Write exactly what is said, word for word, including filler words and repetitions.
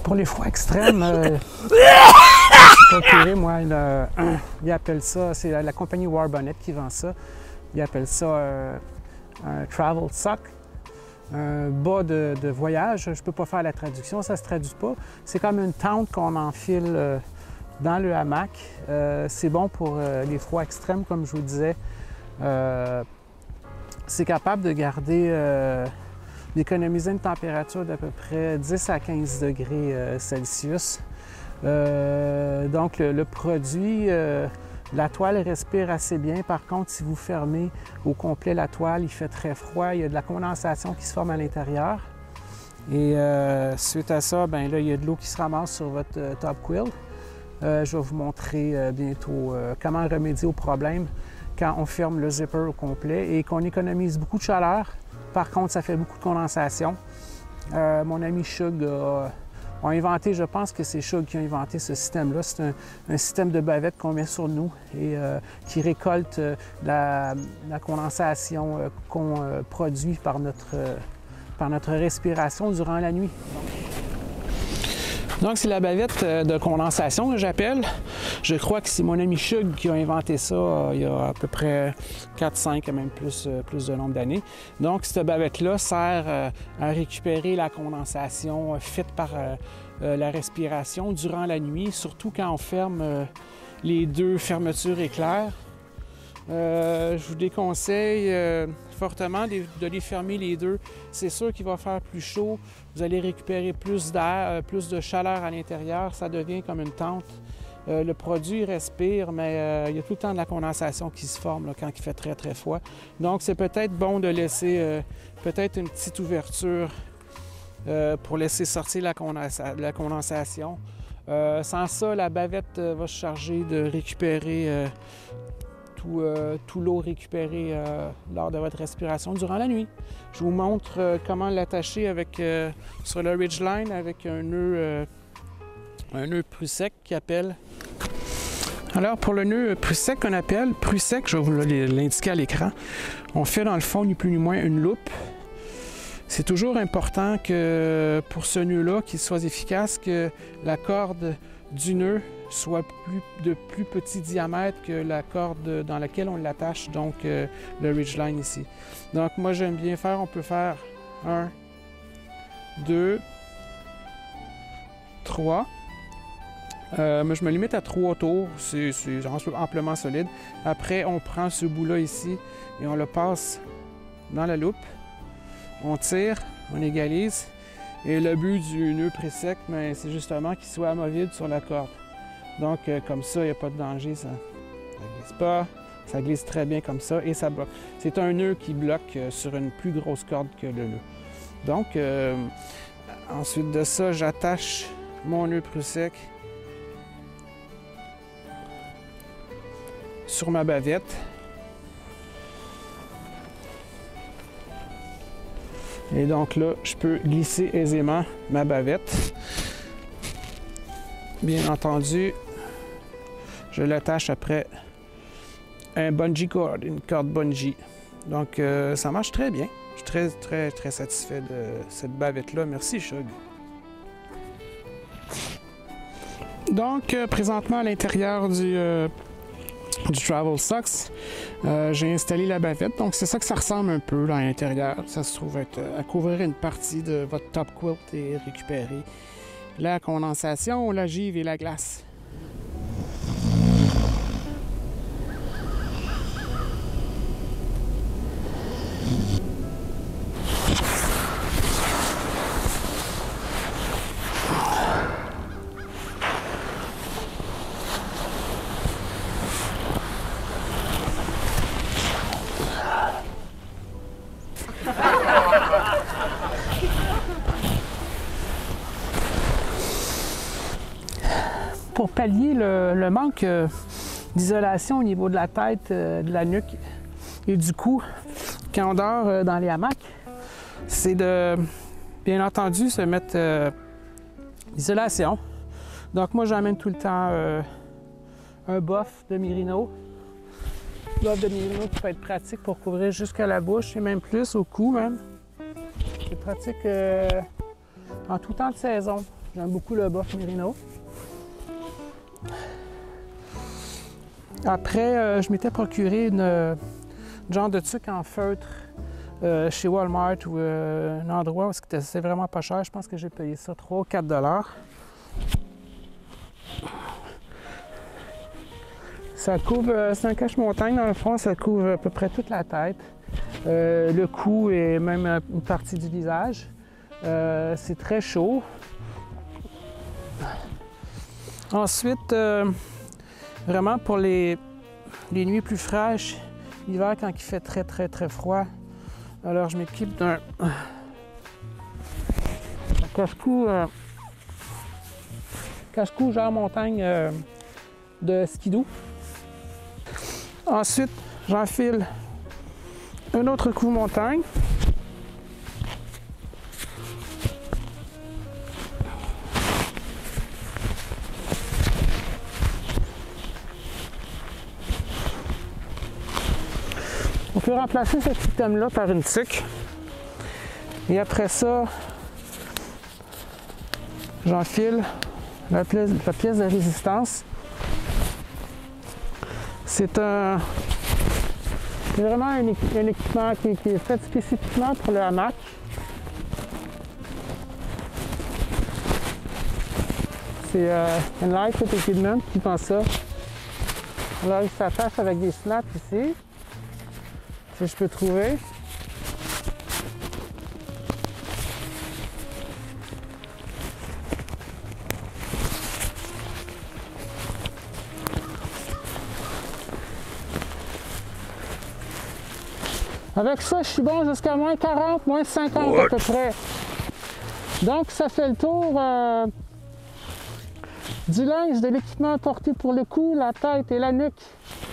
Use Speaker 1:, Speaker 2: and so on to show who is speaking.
Speaker 1: pour les froids extrêmes, euh, procuré, moi, une, euh, ils appellent ça, c'est la, la compagnie Warbonnet qui vend ça. Ils appellent ça euh, un travel sock, un bas de, de voyage. Je ne peux pas faire la traduction, ça ne se traduit pas. C'est comme une tente qu'on enfile euh, dans le hamac. Euh, c'est bon pour euh, les froids extrêmes, comme je vous disais. Euh, c'est capable de garder, euh, d'économiser une température d'à peu près dix à quinze degrés euh, Celsius. Euh, donc le, le produit, euh, la toile respire assez bien. Par contre, si vous fermez au complet la toile, il fait très froid. Il y a de la condensation qui se forme à l'intérieur. Et euh, suite à ça, bien là, il y a de l'eau qui se ramasse sur votre euh, top quilt. Euh, je vais vous montrer euh, bientôt euh, comment remédier au problème quand on ferme le zipper au complet et qu'on économise beaucoup de chaleur. Par contre, ça fait beaucoup de condensation. Euh, mon ami Shug a, a inventé, je pense que c'est Shug qui a inventé ce système-là. C'est un, un système de bavette qu'on met sur nous et euh, qui récolte euh, la, la condensation euh, qu'on euh, produit par notre, euh, par notre respiration durant la nuit. Donc, c'est la bavette de condensation que j'appelle. Je crois que c'est mon ami Shug qui a inventé ça euh, il y a à peu près quatre, cinq, même plus, euh, plus de nombre d'années. Donc, cette bavette-là sert euh, à récupérer la condensation euh, faite par euh, euh, la respiration durant la nuit, surtout quand on ferme euh, les deux fermetures éclairs. Euh, je vous déconseille euh, fortement de, de les fermer les deux. C'est sûr qu'il va faire plus chaud. Vous allez récupérer plus d'air, euh, plus de chaleur à l'intérieur. Ça devient comme une tente. Euh, le produit respire, mais euh, il y a tout le temps de la condensation qui se forme là, quand il fait très, très froid. Donc, c'est peut-être bon de laisser euh, peut-être une petite ouverture euh, pour laisser sortir la, condensa la condensation. Euh, sans ça, la bavette euh, va se charger de récupérer euh, tout, euh, tout l'eau récupérée euh, lors de votre respiration durant la nuit. Je vous montre euh, comment l'attacher avec, euh, sur le ridgeline avec un nœud, euh, un nœud Prusik qui appelle. Alors pour le nœud Prusik qu'on appelle, Prusik, je vais vous l'indiquer à l'écran, on fait dans le fond ni plus ni moins une loupe. C'est toujours important que pour ce nœud-là, qu'il soit efficace, que la corde du nœud soit plus, de plus petit diamètre que la corde dans laquelle on l'attache, donc euh, le ridgeline ici. Donc moi j'aime bien faire, on peut faire un, deux, trois. Euh, mais je me limite à trois tours, c'est amplement solide. Après on prend ce bout-là ici et on le passe dans la loupe. On tire, on égalise. Et le but du nœud Prusik, c'est justement qu'il soit amovible sur la corde. Donc, euh, comme ça, il n'y a pas de danger, ça ne glisse pas. Ça glisse très bien comme ça et ça bloque. C'est un nœud qui bloque euh, sur une plus grosse corde que le nœud. Donc, euh, ensuite de ça, j'attache mon nœud Prusik sur ma bavette. Et donc là, je peux glisser aisément ma bavette. Bien entendu, je l'attache après un bungee cord, une corde bungee. Donc euh, ça marche très bien. Je suis très, très, très satisfait de cette bavette-là. Merci, Shug. Donc, euh, présentement à l'intérieur du, euh, du Travel Socks, euh, j'ai installé la bavette. Donc, c'est ça que ça ressemble un peu là, à l'intérieur. Ça se trouve être à couvrir une partie de votre top quilt et récupérer la condensation, la givre et la glace. Pour pallier le, le manque euh, d'isolation au niveau de la tête, euh, de la nuque et du cou quand on dort euh, dans les hamacs, c'est de, bien entendu, se mettre euh, l'isolation. Donc moi, j'amène tout le temps euh, un boff de Merino. Boff de Merino qui peut être pratique pour couvrir jusqu'à la bouche et même plus au cou même. C'est pratique euh, en tout temps de saison. J'aime beaucoup le Buff Merino. Après, euh, je m'étais procuré une, une genre de tuque en feutre euh, chez Walmart ou euh, un endroit où c'était vraiment pas cher. Je pense que j'ai payé ça trois ou quatre dollars. Ça couvre, euh, c'est un cache-montagne dans le fond, ça couvre à peu près toute la tête, euh, le cou et même une partie du visage. Euh, c'est très chaud. Ensuite, euh, vraiment pour les, les nuits plus fraîches, l'hiver quand il fait très très très froid, alors je m'équipe d'un cache-cou euh, cache-cou genre montagne euh, de skidoo. Ensuite, j'enfile un autre coup montagne. On peut remplacer cet item-là par une tuque. Et après ça, j'enfile la pièce, la pièce de résistance. C'est un, c'est vraiment un, un équipement qui, qui est fait spécifiquement pour le hamac. C'est euh, un lightweight equipment qui font ça. Alors il s'attache avec des snaps ici, que je peux trouver. Avec ça, je suis bon jusqu'à moins quarante, moins cinquante What? À peu près. Donc, ça fait le tour euh, du linge, de l'équipement porté pour le cou, la tête et la nuque.